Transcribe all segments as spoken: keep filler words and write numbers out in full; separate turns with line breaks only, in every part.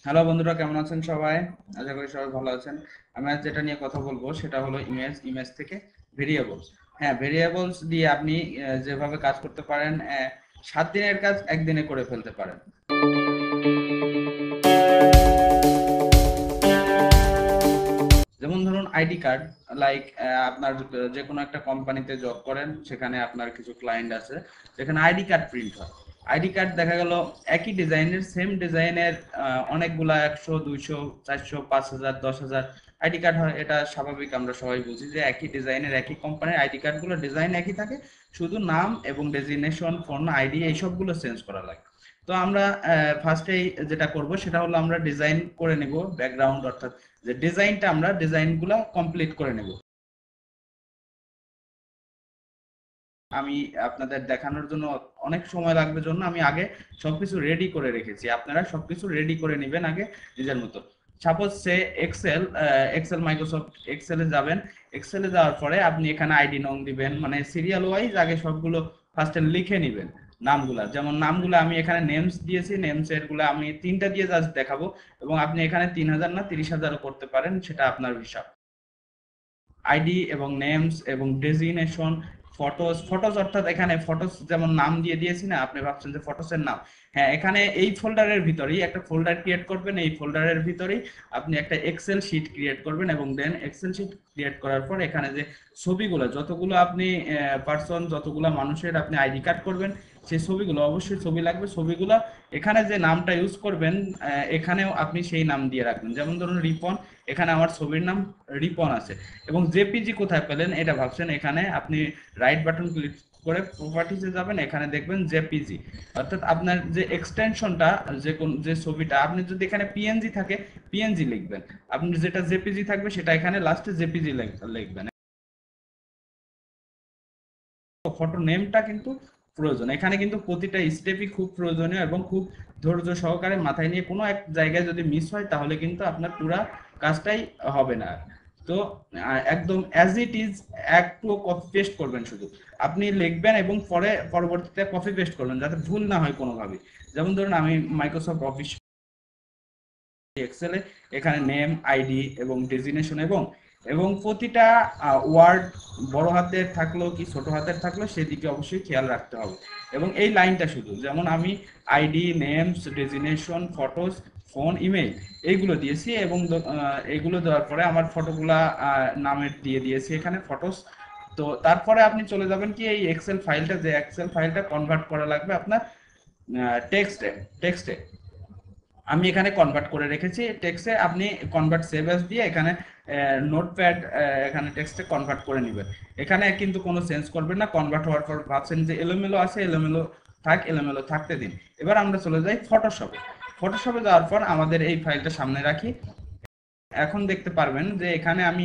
Hello বন্ধুরা, কেমন আছেন সবাই? আশা করি সবাই ভালো আছেন। আমি আজ যেটা নিয়ে কথা বলবো সেটা হলো ইমেজ ইমেজ থেকে ভেরিয়েবলস। হ্যাঁ, ভেরিয়েবলস দিয়ে আপনি আহ, যেভাবে কাজ করতে পারেন, আহ, সাত দিনের কাজ একদিনে করে ফেলতে পারেন। যেমন ধরুন আইডি কার্ড, লাইক আপনার যে কোনো একটা কোম্পানিতে জব করেন, সেখানে আপনার কিছু ক্লায়েন্ট আছে যেখানে আইডি কার্ড প্রিন্ট হয়। আইডি কার্ড দেখা গেল একই ডিজাইনের, সেম ডিজাইনের অনেকগুলা একশো, দুইশো, চারশো, পাঁচ হাজার, দশ হাজার আইডি কার্ড হয়। এটা স্বাভাবিক, আমরা সবাই বুঝি যে একই ডিজাইনের একই কোম্পানির আইডি কার্ডগুলো ডিজাইন একই থাকে, শুধু নাম এবং ডেজিগনেশন, ফোন, আইডি এইসবগুলো চেঞ্জ করা লাগে। তো আমরা ফার্স্টেই যেটা করব সেটা হলো আমরা ডিজাইন করে নেব ব্যাকগ্রাউন্ড, অর্থাৎ যে ডিজাইনটা আমরা ডিজাইনগুলো কমপ্লিট করে নেব। আমি আপনাদের দেখানোর জন্য অনেক সময় লাগবে জন্য আমি আগে সবকিছু রেডি করে রেখেছি। আপনারা সবকিছু রেডি করে নেবেন আগে নিজের মতো। সাপোজ সে এক্সেল, এক্সেল মাইক্রোসফট এক্সেলে যাবেন। এক্সেলে যাওয়ার পরে আপনি এখানে আইডি নং দিবেন, মানে সিরিয়াল ওয়াইজ আগে সবগুলো ফার্স্টে লিখে নেবেন নামগুলা। যেমন নামগুলো আমি এখানে নেমস দিয়েছি, নেমস এরগুলো আমি তিনটা দিয়ে জাস্ট দেখাবো, এবং আপনি এখানে তিন হাজার না তিরিশ হাজারও করতে পারেন, সেটা আপনার হিসাব। আইডি এবং নেমস এবং ডেজিগনেশন, ফটোস। ফটোস অর্থাৎ এখানে ফটোস যেমন নাম দিয়ে দিয়েছি না, আপনি ভাবছেন যে ফটোসের নাম। হ্যাঁ, এখানে এই ফোল্ডারের ভিতরেই একটা ফোল্ডার ক্রিয়েট করবেন। এই ফোল্ডারের ভিতরেই আপনি একটা এক্সেল শিট ক্রিয়েট করবেন, এবং দেন এক্সেল শিট ক্রিয়েট করার পর এখানে যে ছবিগুলো, যতগুলো আপনি পার্সন, যতগুলো মানুষের আপনি আইডি কার্ড করবেন, সেই ছবিগুলো, অবশ্যই ছবি লাগবে। ছবিগুলো এখানে যে নামটা ইউজ করবেন, আহ, এখানেও আপনি সেই নাম দিয়ে রাখবেন। যেমন ধরুন রিপন, এখানে আমার ছবির নাম রিপন আছে। এবং জেপিজি কোথায় পেলেন এটা ভাবছেন, এখানে আপনি রাইট বাটন ক্লিক করে প্রপার্টিজে যাবেন, এখানে দেখবেন জেপিজি। অর্থাৎ আপনার যে এক্সটেনশনটা, যে কোন যে ছবিটা, আপনি যদি এখানে পিএনজি থাকে পিএনজি লিখবেন, আপনি যেটা জেপিজি থাকবে সেটা এখানে লাস্টে জেপিজি লিখবেন। ফটো নেমটা কিন্তু প্রয়োজন এখানে, কিন্তু প্রতিটা স্টেপই খুব প্রয়োজনীয় এবং খুব ধৈর্য সহকারে মাথায় নিয়ে, কোনো এক জায়গায় যদি মিস হয় তাহলে কিন্তু আপনার পুরা কাজটাই হবে না। তো আহ, একদম অ্যাজ ইট ইজ, একটু কপি পেস্ট করবেন, শুধু আপনি লিখবেন এবং পরে পরবর্তীতে কপি পেস্ট করবেন যাতে ভুল না হয় কোনোভাবে। যেমন ধরুন আমি মাইক্রোসফট অফিস এক্সেলে এখানে নেম, আইডি এবং ডেজিগনেশন, এবং এবং প্রতিটা ওয়ার্ড বড় হাতের থাকলো কি ছোট হাতের থাকলো সেদিকে অবশ্যই খেয়াল রাখতে হবে। এবং এই লাইনটা শুধু, যেমন আমি ID, names, designation, photos, phone, email এইগুলো দিয়েছি, এবং আহ, এগুলো দেওয়ার পরে আমার ফটোগুলা আহ, নামের দিয়ে দিয়েছি এখানে ফটোস। তো তারপরে আপনি চলে যাবেন কি এই এক্সেল ফাইলটা, যে এক্সেল ফাইলটা কনভার্ট করা লাগবে আপনার টেক্সটে। টেক্সটে আমি এখানে কনভার্ট করে রেখেছি টেক্সটে। আপনি কনভার্ট সেভ অ্যাজ দিয়ে এখানে নোটপ্যাড, এখানে টেক্সটে কনভার্ট করে নেবেন। এখানে কিন্তু কোনো চেঞ্জ করবেন না। কনভার্ট হওয়ার পর ভাবছেন যে এলোমেলো আছে, এলোমেলো থাক, এলোমেলো থাকতে দিন। এবার আমরা চলে যাই ফটোশপে। ফটোশপে যাওয়ার পর আমাদের এই ফাইলটা সামনে রাখি। এখন দেখতে পারবেন যে এখানে আমি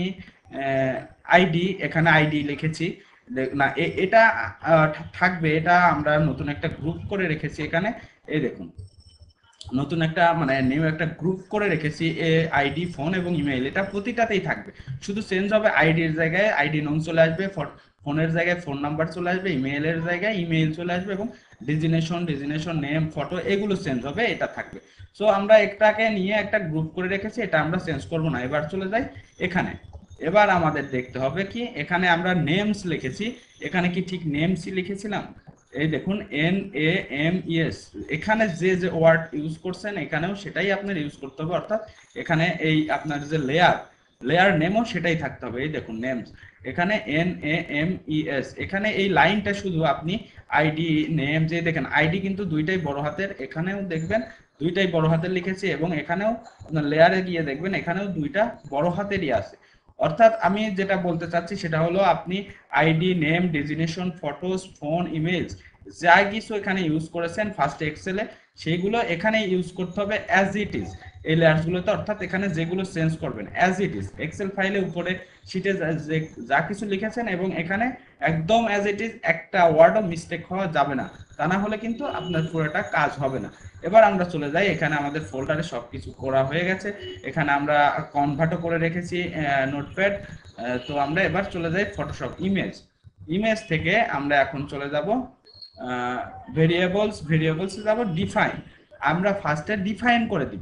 আইডি, এখানে আইডি লিখেছি না, এটা আহ, থাকবে। এটা আমরা নতুন একটা গ্রুপ করে রেখেছি এখানে, এই দেখুন, নতুন একটা মানে নিউ একটা গ্রুপ করে রেখেছি। এ আইডি, ফোন এবং ইমেইল, এটা প্রতিটাতেই থাকবে। শুধু চেঞ্জ হবে আইডির জায়গায় আইডি নং চলে আসবে, ফোনের জায়গায় ফোন নাম্বার চলে আসবে, ইমেইলের জায়গায় ইমেইল চলে আসবে, এবং ডেজিগনেশন, ডেজিগনেশন নেম, ফটো এগুলো চেঞ্জ হবে, এটা থাকবে। সো আমরা একটাকে নিয়ে একটা গ্রুপ করে রেখেছি, এটা আমরা চেঞ্জ করব না। এবার চলে যাই এখানে। এবার আমাদের দেখতে হবে কি, এখানে আমরা নেমস লিখেছি, এখানে কি ঠিক নেমসই লিখেছিলাম? এই দেখুন এন এ এম ইএস, এখানে যে যে ওয়ার্ড ইউজ করছেন এখানেও সেটাই আপনার ইউজ করতে হবে। অর্থাৎ এখানে এই আপনার যে লেয়ার, লেয়ার নেমও সেটাই থাকতে হবে। এই দেখুন নেমস, এখানে N A M E S, এখানে এই লাইনটা শুধু আপনি আইডি, নেম, যে দেখেন আইডি কিন্তু দুইটাই বড় হাতের, এখানেও দেখবেন দুইটাই বড় হাতের লিখেছি, এবং এখানেও আপনার লেয়ারে গিয়ে দেখবেন এখানেও দুইটা বড় হাতেরই আছে। অর্থাৎ আমি যেটা বলতে চাচ্ছি সেটা হলো, আপনি ID, name, designation, photos, phone, image যা কিছু এখানে ইউজ করেছেন ফার্স্ট এক্সেলে, সেইগুলো এখানে ইউজ করতে হবে অ্যাজ ইট ইজ এই লেয়ারসগুলোতে। অর্থাৎ এখানে যেগুলো চেঞ্জ করবেন অ্যাজ ইট ইজ এক্সেল ফাইলে উপরে শিটে যা কিছু লিখেছেন, এবং এখানে একদম অ্যাজ ইট ইজ, একটা ওয়ার্ডও মিস্টেক হওয়া যাবে না, তা না হলে কিন্তু আপনার পুরোটা কাজ হবে না। এবার আমরা চলে যাই, এখানে আমাদের ফোল্ডারে সবকিছু করা হয়ে গেছে, এখানে আমরা কনভার্টও করে রেখেছি নোটপ্যাড। তো আমরা এবার চলে যাই ফটোশপ ইমেজ। ইমেজ থেকে আমরা এখন চলে যাব ভেরিয়েবলস, ভেরিয়েবলসে যাব ডিফাইন। আমরা ফার্স্টে ডিফাইন করে দিব।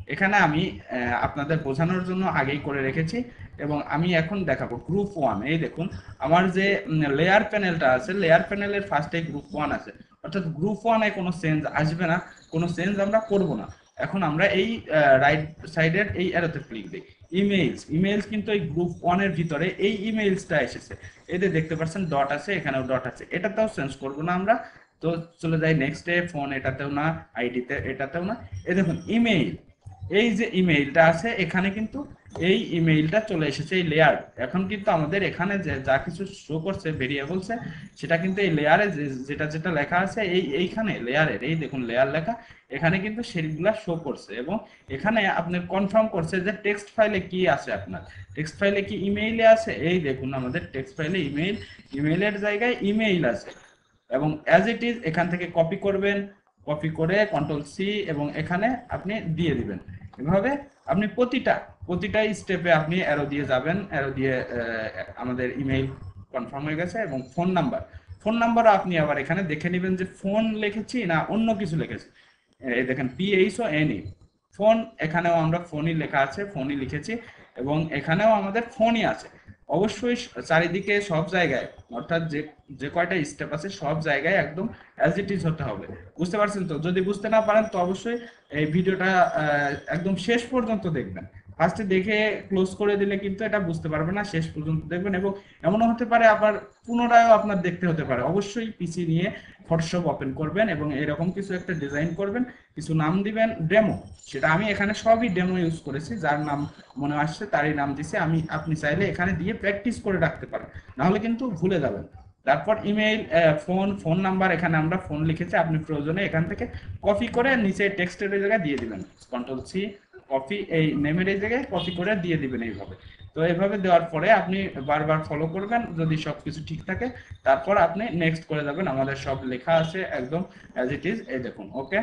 এখানে আমি আপনাদের বোঝানোর জন্য আগেই করে রেখেছি এবং আমি এখন দেখাবো গ্রুপ ওয়ান। এই দেখুন আমার যে লেয়ার প্যানেলটা আছে, লেয়ার প্যানেলের ফার্স্টে গ্রুপ ওয়ান আছে, অর্থাৎ গ্রুপ ওয়ানে কোনো চেঞ্জ আসবে না, কোনো চেঞ্জ আমরা করব না। এখন আমরা এই রাইট সাইডের এই অ্যারোতে ক্লিক দিই, ইমেইলস। ইমেইলস কিন্তু এই গ্রুপ ওয়ানের ভিতরে এই ইমেইলসটা এসেছে, এতে দেখতে পাচ্ছেন ডট আছে, এখানেও ডট আছে, এটাতেও চেঞ্জ করব না আমরা। তো চলে যাই নেক্সটে, ফোন এটাতেও না, আইডিতে এটাতেও না। এই দেখুন ইমেইল, এই যে ইমেইলটা আছে এখানে কিন্তু এই ইমেইলটা চলে এসেছে এই লেয়ার। এখন কিন্তু আমাদের এখানে যে যা কিছু শো করছে ভেরিয়েবলসে, সেটা কিন্তু এই লেয়ারে যেটা যেটা লেখা আছে এই এইখানে লেয়ারের, এই দেখুন লেয়ার লেখা, এখানে কিন্তু সেগুলা শো করছে এবং এখানে আপনি কনফার্ম করছে যে টেক্সট ফাইলে কি আছে, আপনার টেক্সট ফাইলে কি ইমেইলে আছে। এই দেখুন আমাদের টেক্সট ফাইলে ইমেইল, ইমেইলের জায়গায় ইমেইল আছে এবং অ্যাজ ইট ইজ এখান থেকে কপি করবেন, কপি করে কন্ট্রোল সি এবং এখানে আপনি দিয়ে দিবেন। এভাবে আপনি প্রতিটা প্রতিটা স্টেপে আপনি অ্যারো দিয়ে যাবেন, অ্যারো দিয়ে আমাদের ইমেইল কনফার্ম হয়ে গেছে। এবং ফোন নাম্বার, ফোন নাম্বারও আপনি আবার এখানে দেখে নেবেন যে ফোন লিখেছি না অন্য কিছু লিখেছি। এই দেখেন পিএইচ ও এনই ফোন, এখানেও আমরা ফোনই লেখা আছে, ফোনই লিখেছি এবং এখানেও আমাদের ফোনই আছে। অবশ্যই চারিদিকে সব জায়গায়, অর্থাৎ যে যে কয়টা স্টেপ আছে সব জায়গায় একদম অ্যাজ ইট ইজ হতে হবে। বুঝতে পারছেন তো? যদি বুঝতে না পারেন তো অবশ্যই এই ভিডিওটা একদম শেষ পর্যন্ত দেখবেন। ফার্স্টে দেখে ক্লোজ করে দিলে কিন্তু এটা বুঝতে পারবে না, শেষ পর্যন্ত দেখবেন। এবং এমনও হতে পারে আবার পুনরায়ও আপনার দেখতে হতে পারে। অবশ্যই পিসি নিয়ে ফটোশপ ওপেন করবেন এবং এরকম কিছু একটা ডিজাইন করবেন, কিছু নাম দিবেন ডেমো, সেটা আমি এখানে সবই ডেমো ইউজ করেছি, যার নাম মনে আসছে তারই নাম দিছি আমি। আপনি চাইলে এখানে দিয়ে প্র্যাকটিস করে রাখতে পারেন, নাহলে কিন্তু ভুলে যাবেন। তারপর ইমেইল, ফোন, ফোন নাম্বার, এখানে আমরা ফোন লিখেছি, আপনি প্রয়োজনে এখান থেকে কপি করে নিচে টেক্সটের জায়গায় দিয়ে দিবেন, কন্ট্রোল সি কপি, এই নেমের এই জায়গায় কপি করে দিয়ে দিবেন এইভাবে। তো এইভাবে দেওয়ার পরে আপনি বারবার ফলো করবেন, যদি সবকিছু ঠিক থাকে তারপর আপনি নেক্সট করে যাবেন। আমাদের সব লেখা আছে একদম অ্যাজ ইট ইজ, এই দেখুন ওকে।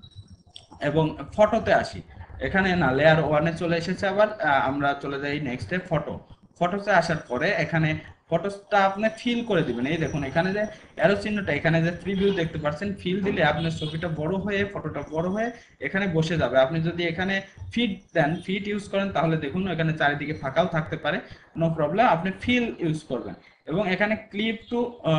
এবং ফটোতে আসি, এখানে না লেয়ার ওয়ানে চলে এসেছে, আবার আমরা চলে যাই নেক্সটে ফটো। ফটোতে আসার পরে এখানে ফটোটা আপনি ফিল করে দিবেন। এই দেখুন এখানে যে অ্যারো চিহ্নটা, এখানে যে প্রিভিউ দেখতে পাচ্ছেন, ফিল দিলে আপনার ছবিটা বড় হয়ে, ফটোটা বড় হয়ে এখানে বসে যাবে। আপনি যদি এখানে ফিট দেন, ফিট ইউজ করেন, তাহলে দেখুন এখানে চারিদিকে ফাঁকাও থাকতে পারে, নো প্রবলেম, আপনি ফিল ইউজ করবেন। এবং এখানে ক্লিপ টু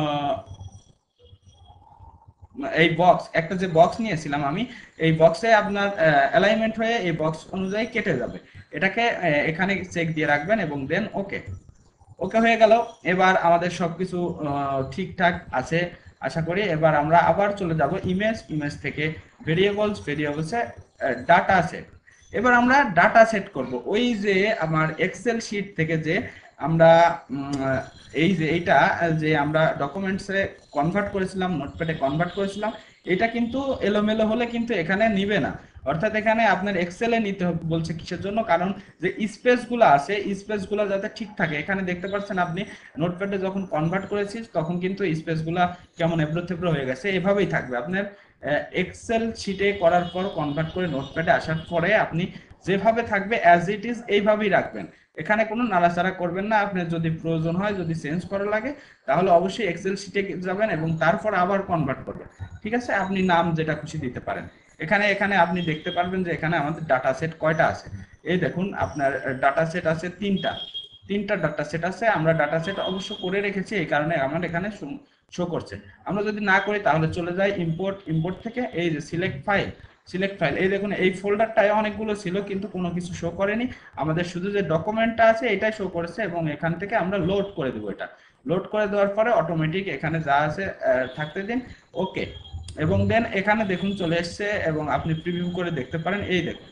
এই বক্স, একটা যে বক্স নিয়েছিলাম আমি, এই বক্সে আপনার অ্যালাইনমেন্ট হয়ে এই বক্স অনুযায়ী কেটে যাবে, এটাকে এখানে চেক দিয়ে রাখবেন এবং দেন ওকে। ওকে হয়ে গেল। এবার আমাদের সবকিছু ঠিকঠাক আছে আশা করি। এবার আমরা আবার চলে যাব ইমেজ, ইমেজ থেকে ভেরিয়েবলস, ভেরিয়েবলসে ডাটা সেট। এবার আমরা ডাটা সেট করব, ওই যে আমার এক্সেল শিট থেকে যে আমরা এই যে এইটা যে আমরা ডকুমেন্টসে কনভার্ট করেছিলাম, নোটপ্যাডে কনভার্ট করেছিলাম, এটা কিন্তু এলোমেলো হলে কিন্তু এখানে নিবে না। অর্থাৎ এখানে আপনার এক্সেলে নিতে বলছে, কিসের জন্য? কারণ যে স্পেসগুলো আছে, স্পেসগুলো যাতে ঠিক থাকে। এখানে দেখতে পাচ্ছেন আপনি নোটপ্যাডে যখন কনভার্ট করেছি তখন কিন্তু স্পেসগুলো কেমন এবড়ো থেবড়ো হয়ে গেছে, এভাবেই থাকবে। আপনার এক্সেল শিটে করার পর কনভার্ট করে নোটপ্যাডে আসার পরে আপনি যেভাবে থাকবে অ্যাজ ইট ইজ এইভাবেই রাখবেন, এখানে কোনো নাড়াচাড়া করবেন না। আপনার যদি প্রয়োজন হয়, যদি চেঞ্জ করা লাগে, তাহলে অবশ্যই এক্সেল শিটে যাবেন এবং তারপর আবার কনভার্ট করবেন। ঠিক আছে? আপনি নাম যেটা খুশি দিতে পারেন। এখানে এখানে আপনি দেখতে পারবেন যে এখানে আমাদের ডাটা সেট কয়টা আছে। এই দেখুন আপনার ডাটা সেট আছে তিনটা, তিনটা ডাটা সেট আছে। আমরা ডাটা সেট অবশ্য করে রেখেছি, এই কারণে আমার এখানে শো করছে। আমরা যদি না করি তাহলে চলে যাই ইম্পোর্ট, ইম্পোর্ট থেকে এই যে সিলেক্ট ফাইল, সিলেক্ট ফাইল, এই দেখুন এই ফোল্ডারটায় অনেকগুলো ছিল কিন্তু কোনো কিছু শো করেনি, আমাদের শুধু যে ডকুমেন্টটা আছে এটাই শো করেছে। এবং এখান থেকে আমরা লোড করে দেবো, এটা লোড করে দেওয়ার পরে অটোমেটিক এখানে যা আছে থাকতে দিন, ওকে। এবং দেন এখানে দেখুন চলে এসছে এবং আপনি প্রিভিউ করে দেখতে পারেন, এই দেখুন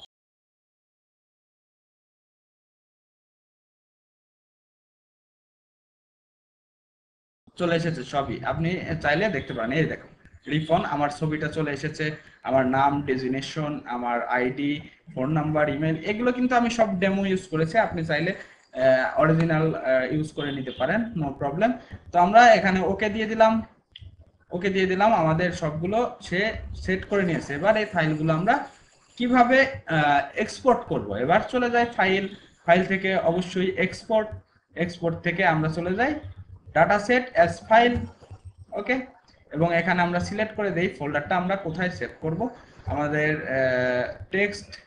চলে এসেছে সবই, আপনি চাইলে দেখতে পারেন। এই দেখুন রিফন, আমার ছবিটা চলে এসেছে, আমার নাম, ডেজিনেশন, আমার আইডি, ফোন নাম্বার, ইমেল, এগুলো কিন্তু আমি সব ডেমো ইউজ করেছি। আপনি চাইলে অরিজিনাল ইউজ করে নিতে পারেন, নো প্রবলেম। তো আমরা এখানে ওকে দিয়ে দিলাম, ওকে দিয়ে দিলাম, আমাদের সবগুলো সে সেট করে নিয়েছে। এবার এই ফাইলগুলো আমরা কিভাবে এক্সপোর্ট করব, এবার চলে যাই ফাইল, ফাইল থেকে অবশ্যই এক্সপোর্ট, এক্সপোর্ট থেকে আমরা চলে যাই data set as file, okay. এবং এখানে আমরা সিলেক্ট করে দেই ফোল্ডারটা আমরা কোথায় সেভ করব, আমাদের টেক্সট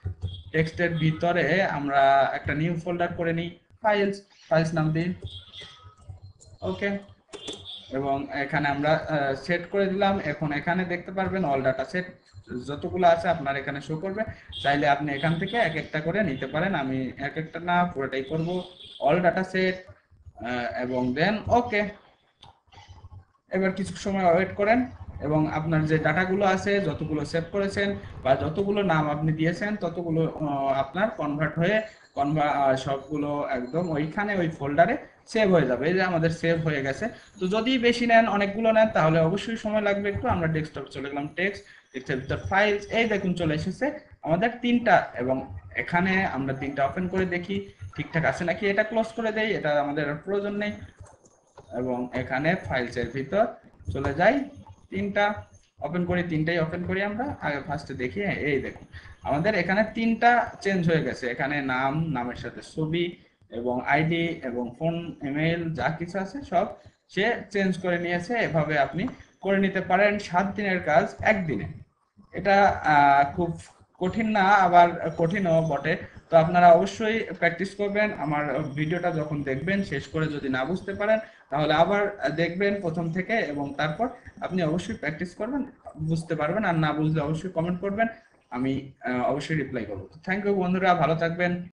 টেক্সটের ভিতরে আমরা একটা নিউ ফোল্ডার করে নিই, ফাইলস, ফাইলস নাম দিই, ওকে। এবং এখানে আমরা সেট করে দিলাম। এখন এখানে দেখতে পারবেন অল ডাটা সেট যতগুলো আছে আপনার এখানে শো করবে। চাইলে আপনি এখান থেকে এক একটা করে নিতে পারেন, আমি এক একটা না পুরোটাই করব, অল ডাটা সেট এবং দেন ওকে। এবার কিছু সময় ওয়েট করেন এবং আপনার যে ডাটাগুলো আছে, যতগুলো সেভ করেছেন বা যতগুলো নাম আপনি দিয়েছেন, ততগুলো আপনার কনভার্ট হয়ে কনভা সবগুলো একদম ওইখানে ওই ফোল্ডারে সেভ হয়ে যাবে। এই যে আমাদের সেভ হয়ে গেছে। তো যদি বেশি নেন, অনেকগুলো নেন, তাহলে অবশ্যই সময় লাগবে একটু। আমরা ডেস্কটপ চলে গেলাম, টেক্সট, টেক্সটের ভিতর ফাইলস, এই দেখুন চলে এসেছে আমাদের তিনটা। এবং এখানে আমরা তিনটা ওপেন করে দেখি ঠিকঠাক আছে নাকি। এটা ক্লোজ করে দেই, এটা আমাদের প্রয়োজন নেই। এবং এখানে ফাইলসের ভিতর চলে যাই, তিনটা ওপেন করি, তিনটাই ওপেন করি। আমরা আগে ফার্স্টে দেখি, এই দেখুন আমাদের এখানে তিনটা চেঞ্জ হয়ে গেছে। এখানে নাম, নামের সাথে ছবি এবং আইডি এবং ফোন, ইমেল যা কিছু আছে সব সে চেঞ্জ করে নিয়েছে। এভাবে আপনি করে নিতে পারেন সাত দিনের কাজ একদিনে। এটা খুব কঠিন না, আবার কঠিনও বটে। তো আপনারা অবশ্যই প্র্যাকটিস করবেন। আমার ভিডিওটা যখন দেখবেন, শেষ করে যদি না বুঝতে পারেন, তাহলে আবার দেখবেন প্রথম থেকে, এবং তারপর আপনি অবশ্যই প্র্যাকটিস করবেন, বুঝতে পারবেন। আর না বুঝলে অবশ্যই কমেন্ট করবেন, আমি অবশ্যই রিপ্লাই করবো। থ্যাংক ইউ বন্ধুরা, ভালো থাকবেন।